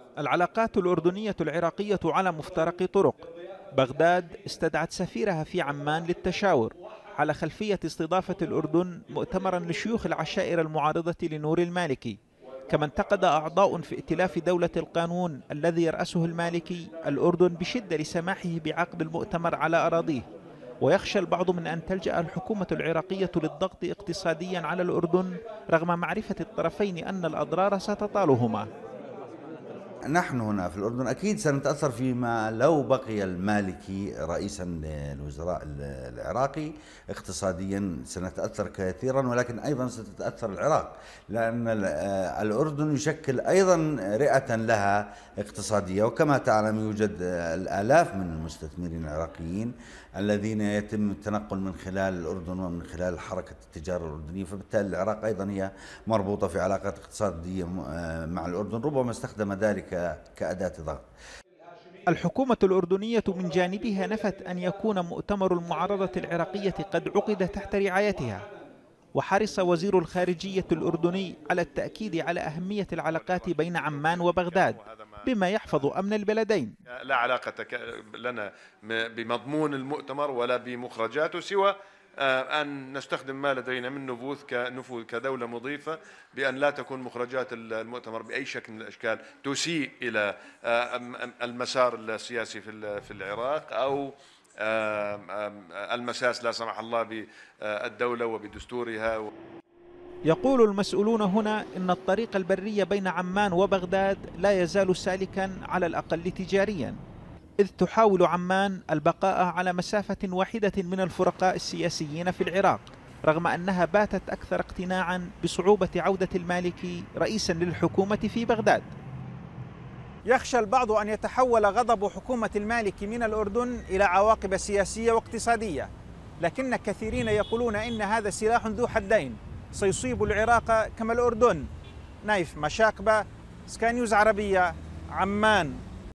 العلاقات الأردنية العراقية على مفترق طرق. بغداد استدعت سفيرها في عمان للتشاور على خلفية استضافة الأردن مؤتمرا لشيوخ العشائر المعارضة لنور المالكي. كما انتقد أعضاء في ائتلاف دولة القانون الذي يرأسه المالكي الأردن بشدة لسماحه بعقد المؤتمر على أراضيه، ويخشى البعض من أن تلجأ الحكومة العراقية للضغط اقتصاديا على الأردن رغم معرفة الطرفين أن الأضرار ستطالهما. نحن هنا في الأردن أكيد سنتأثر فيما لو بقي المالكي رئيسا للوزراء العراقي. اقتصاديا سنتأثر كثيرا، ولكن أيضا ستتأثر العراق، لأن الأردن يشكل أيضا رئة لها اقتصادية. وكما تعلم يوجد الآلاف من المستثمرين العراقيين الذين يتم التنقل من خلال الأردن ومن خلال حركة التجارة الأردنية، فبالتالي العراق أيضا هي مربوطة في علاقات اقتصادية مع الأردن، ربما استخدم ذلك كأداة ضغط. الحكومة الأردنية من جانبها نفت أن يكون مؤتمر المعارضة العراقية قد عقد تحت رعايتها، وحرص وزير الخارجية الأردني على التأكيد على أهمية العلاقات بين عمان وبغداد بما يحفظ أمن البلدين. لا علاقة لنا بمضمون المؤتمر ولا بمخرجاته، سوى أن نستخدم ما لدينا من نفوذ كدولة مضيفة، بأن لا تكون مخرجات المؤتمر بأي شكل من الأشكال تسيء إلى المسار السياسي في العراق، أو المساس لا سمح الله بالدولة وبدستورها. يقول المسؤولون هنا إن الطريق البري بين عمان وبغداد لا يزال سالكا على الأقل تجاريا، إذ تحاول عمان البقاء على مسافة واحدة من الفرقاء السياسيين في العراق، رغم أنها باتت أكثر اقتناعا بصعوبة عودة المالكي رئيسا للحكومة في بغداد. يخشى البعض أن يتحول غضب حكومة المالكي من الأردن إلى عواقب سياسية واقتصادية، لكن كثيرين يقولون إن هذا سلاح ذو حدين سيصيب العراق كما الأردن. نايف مشاقبة، سكاي نيوز عربية، عمان.